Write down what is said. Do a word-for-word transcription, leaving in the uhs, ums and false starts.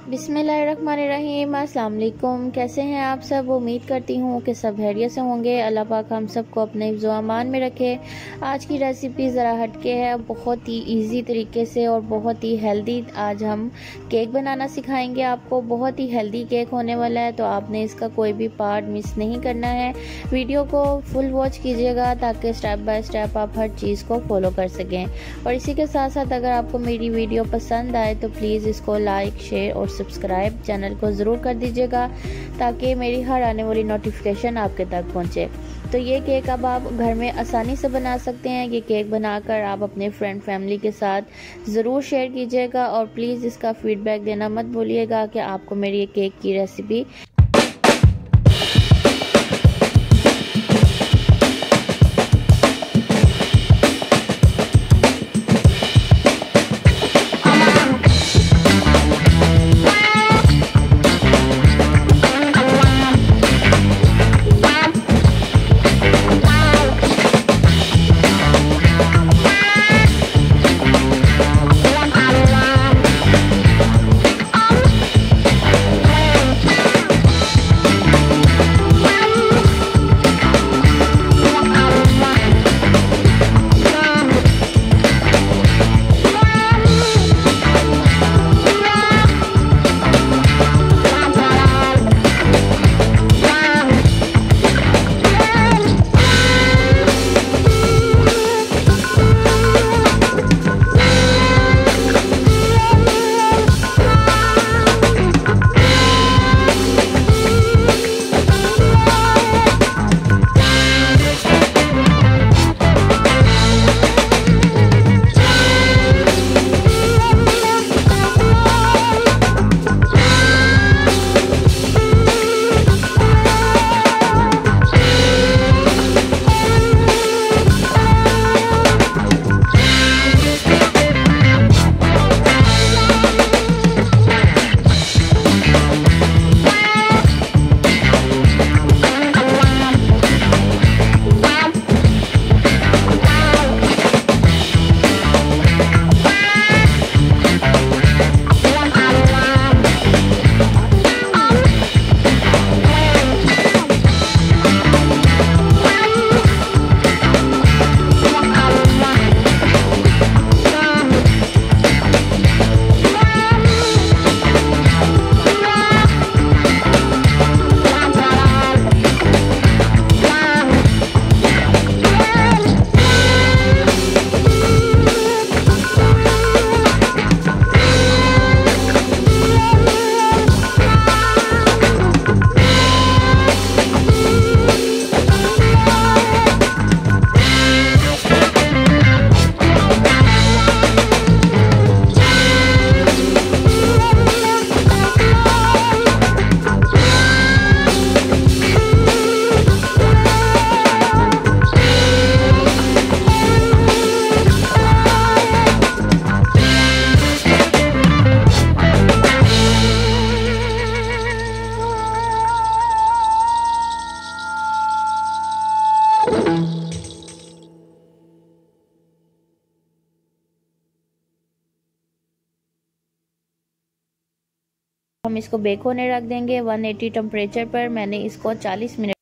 बिस्मिल्लाहिर्रहमानिर्रहीम। अस्सलाम वालेकुम। कैसे हैं आप सब? उम्मीद करती हूँ कि सब खैरियत से होंगे। अल्लाह पाक हम सबको अपने हिफ्ज़ व अमान में रखे। आज की रेसिपी ज़रा हटके है, बहुत ही इजी तरीके से और बहुत ही हेल्दी। आज हम केक बनाना सिखाएंगे आपको। बहुत ही हेल्दी केक होने वाला है, तो आपने इसका कोई भी पार्ट मिस नहीं करना है। वीडियो को फुल वॉच कीजिएगा ताकि स्टेप बाय स्टेप आप हर चीज़ को फॉलो कर सकें। और इसी के साथ साथ अगर आपको मेरी वीडियो पसंद आए तो प्लीज़ इसको लाइक, शेयर और सब्सक्राइब चैनल को ज़रूर कर दीजिएगा ताकि मेरी हर आने वाली नोटिफिकेशन आपके तक पहुंचे। तो ये केक अब आप घर में आसानी से बना सकते हैं। ये केक बनाकर आप अपने फ्रेंड फैमिली के साथ ज़रूर शेयर कीजिएगा और प्लीज़ इसका फीडबैक देना मत भूलिएगा कि आपको मेरी ये केक की रेसिपी हम इसको बेक होने रख देंगे एक सौ अस्सी टेम्परेचर पर। मैंने इसको चालीस मिनट